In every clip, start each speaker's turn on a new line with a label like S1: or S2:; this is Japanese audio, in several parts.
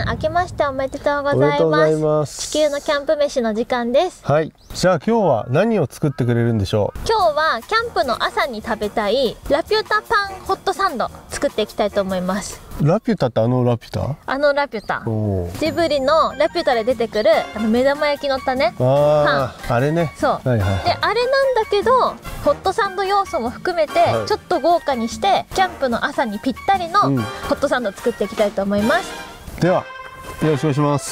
S1: 明けましておめでとうございます。地球のキャンプ飯の時間です。
S2: はい。じゃあ今日は何を作ってくれるんでしょう。
S1: 今日はキャンプの朝に食べたいラピュタパンホットサンド作っていきたいと思います。
S2: ラピュタってラピュタ？
S1: ラピュタ。ジブリのラピュタで出てくる目玉焼きのったね。
S2: あれね。
S1: そう。はいはいはい。であれなんだけどホットサンド要素も含めて、ちょっと豪華にしてキャンプの朝にぴったりのホットサンド作っていきたいと思います。
S2: ではよろしくお願いします。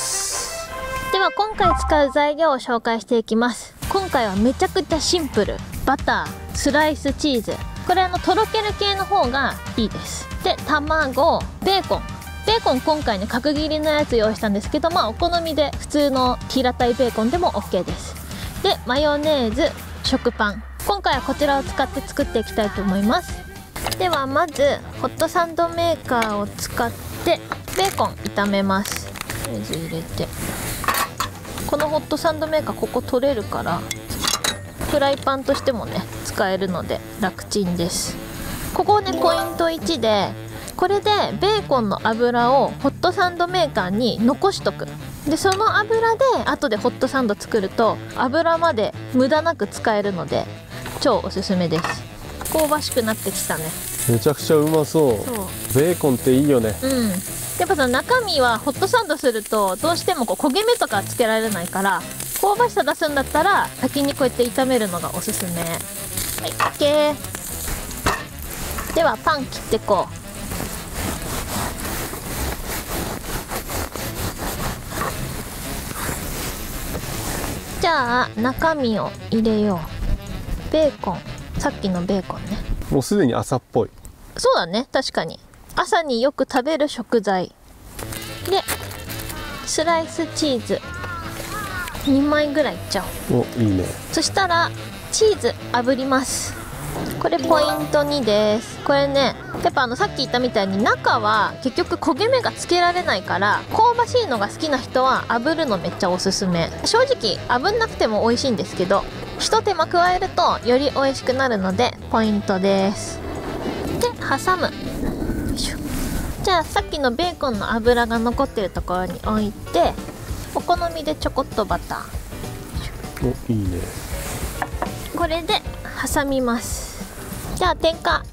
S1: では今回使う材料を紹介していきます。今回はめちゃくちゃシンプル。バター、スライスチーズ、これとろける系の方がいいです。で卵、ベーコン今回ね角切りのやつ用意したんですけど、お好みで普通の平たいベーコンでも OK です。でマヨネーズ、食パン、今回はこちらを使って作っていきたいと思います。ではまずホットサンドメーカーを使ってベーコン炒めます。水入れて、このホットサンドメーカーここ取れるからフライパンとしてもね使えるので楽ちんです。ここねポイント1で、これでベーコンの油をホットサンドメーカーに残しとく。でその油で後でホットサンド作ると油まで無駄なく使えるので超おすすめです。香ばしくなってきたね。
S2: めちゃくちゃうまそう。ベーコンっていいよね。
S1: やっぱその中身はホットサンドするとどうしても焦げ目とかつけられないから、香ばしさ出すんだったら先にこうやって炒めるのがおすすめ。はい、OK。ではパン切ってこう。じゃあ中身を入れよう。ベーコン、さっきのベーコンね。
S2: もうすでに朝っぽい。そう
S1: だね、確かに朝によく食べる食材で、スライスチーズ2枚ぐらいいっちゃおう。
S2: お、いいね。
S1: そしたらチーズ炙ります。これポイント2です。これねやっぱさっき言ったみたいに中は結局焦げ目がつけられないから、香ばしいのが好きな人は炙るのめっちゃおすすめ。正直炙んなくても美味しいんですけど、一手間加えるとより美味しくなるのでポイントです。で挟む。よいしょ。じゃあさっきのベーコンの油が残ってるところに置いて、お好みでちょこっとバタ
S2: ー。お、いいね。
S1: これで挟みます。じゃあ点火。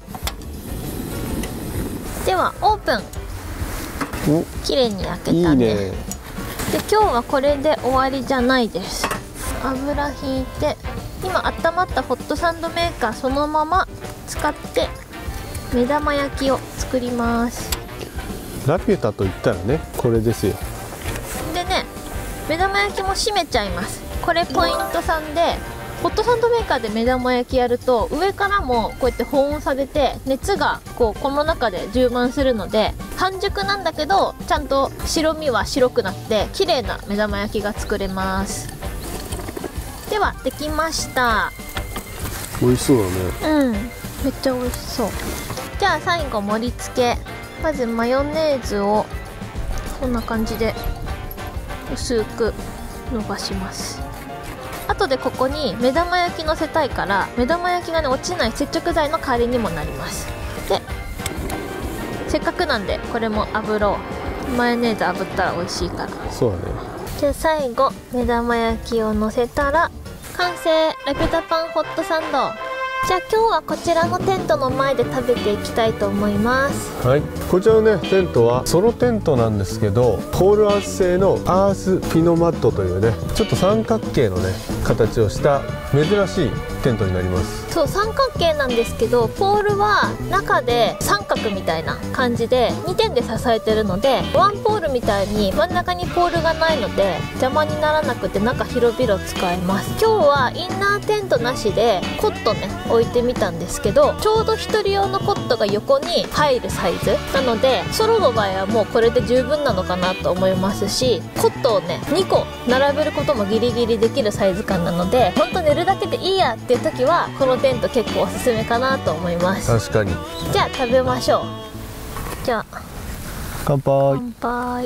S1: ではオープン。綺麗に焼けたね。いいね。で今日はこれで終わりじゃないです。油引いて、今温まったホットサンドメーカーそのまま使って目玉焼きを作ります。
S2: ラピュタといったらねこれですよ。
S1: でね目玉焼きも閉めちゃいます。これポイント3で、ホットサンドメーカーで目玉焼きやると上からもこうやって保温されて熱がこの中で充満するので、半熟なんだけどちゃんと白身は白くなって綺麗な目玉焼きが作れます。ではできました。
S2: 美味しそうだね。
S1: めっちゃ美味しそう。じゃあ最後盛り付け。まずマヨネーズをこんな感じで薄く伸ばします。後でここに目玉焼きのせたいから、目玉焼きがね落ちない接着剤の代わりにもなります。でせっかくなんでこれも炙ろう。マヨネーズ炙ったら美味しいから。
S2: そうだね。
S1: じゃあ最後目玉焼きをのせたら完成。ラピュタパンホットサンド。じゃあ今日はこちらのテントの前で食べていきたいと思います。
S2: はい、こちらのねテントはソロテントなんですけど、ホールアース製のアースピノマットというねちょっと三角形のね形をした珍しいテントになります。
S1: そう三角形なんですけど、ポールは中で三角みたいな感じで2点で支えてるので、ワンポールみたいに真ん中にポールがないので邪魔にならなくて中広々使えます。今日はインナーテントなしでコットね置いてみたんですけど、ちょうど1人用のコットが横に入るサイズなので、ソロの場合はもうこれで十分なのかなと思いますし、コットをね2個並べることもギリギリできるサイズ感なので、ほんと寝るだけでいいやっていう時はこのテント結構おすすめかなと思います。
S2: 確かに。
S1: じゃあ食べましょう。じゃあ
S2: 乾杯。
S1: 乾杯。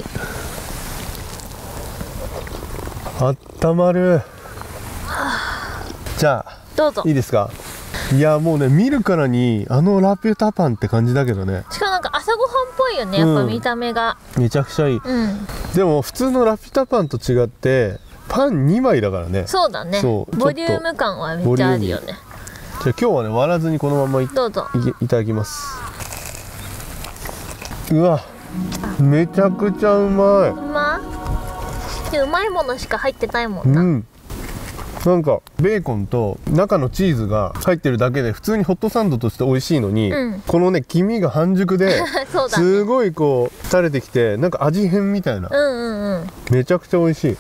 S2: あったまる。じゃあ
S1: どうぞ。
S2: いいですか。 いやもうね、見るからにラピュタパンって感じだけどね。
S1: しかもなんか朝ごはんっぽいよね、やっぱ見た目が。
S2: めちゃくちゃいい。
S1: うん。
S2: でも普通のラピュタパンと違ってパン2枚だからね。
S1: そうだね。
S2: そう
S1: ボリューム感はめっちゃあるよね。
S2: じゃあ今日はね、割らずにこのまま
S1: どうぞ。
S2: いただきます。うわ、めちゃくちゃうまい。
S1: うまいものしか入ってないもんな。
S2: なんかベーコンと中のチーズが入ってるだけで普通にホットサンドとして美味しいのに、このね黄身が半熟で
S1: そうだね、
S2: すごいこう垂れてきて、なんか味変みたいな、めちゃくちゃ美味しい。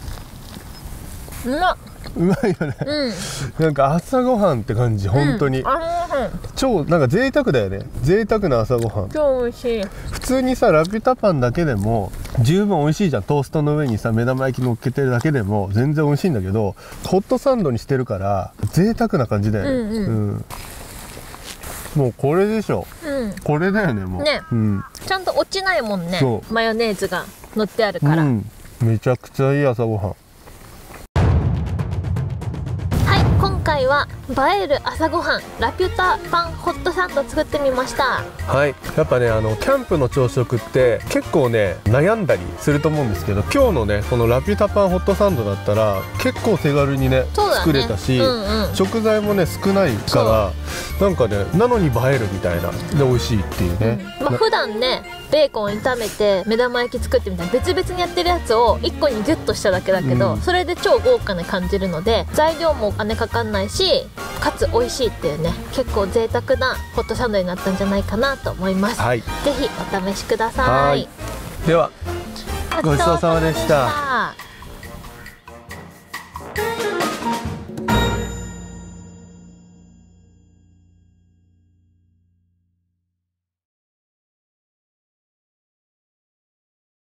S2: うまいよね、なんか朝ごはんって感じ、本当に、超なんか贅沢だよね。贅沢な朝ごはん、
S1: 超美味しい。
S2: 普通にさラピュタパンだけでも十分美味しいじゃん。トーストの上にさ目玉焼き乗っけてるだけでも全然美味しいんだけど、ホットサンドにしてるから贅沢な感じだよね。もうこれでしょ、これだよね、もう
S1: ね、ちゃんと落ちないもんね、マヨネーズが乗ってあるから、
S2: めちゃくちゃいい朝ごはん。
S1: 今回は映える朝ごはんラピュタパンホットサンド作ってみました。
S2: はい、やっぱねキャンプの朝食って結構ね悩んだりすると思うんですけど、今日のねこのラピュタパンホットサンドだったら結構手軽にね作れたし、食材もね少ないからなんかね、なのに映えるみたいなで美味しいっていうね。
S1: 普段ねベーコン炒めて目玉焼き作ってみたいな別々にやってるやつを1個にギュッとしただけだけど、それで超豪華に感じるので材料もお金かかんないし、かつ美味しいっていうね、結構贅沢なホットサンドになったんじゃないかなと思います。ぜひお試しください。
S2: ではごちそうさまでした。